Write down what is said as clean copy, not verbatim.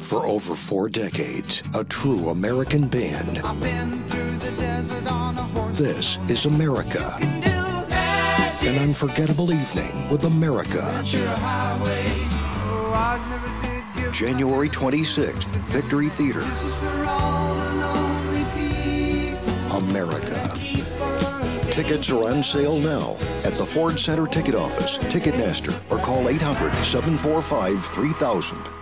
For over 4 decades, a true American band. I've been through the desert on a horse. This is America. Can do magic. An unforgettable evening with America. Ventura Highway. Oh, I never did give January 26th, Victory Theater. This is for all the lonely people. America. Tickets are on sale now at the Ford Center ticket office, Ticketmaster, or call 800-745-3000.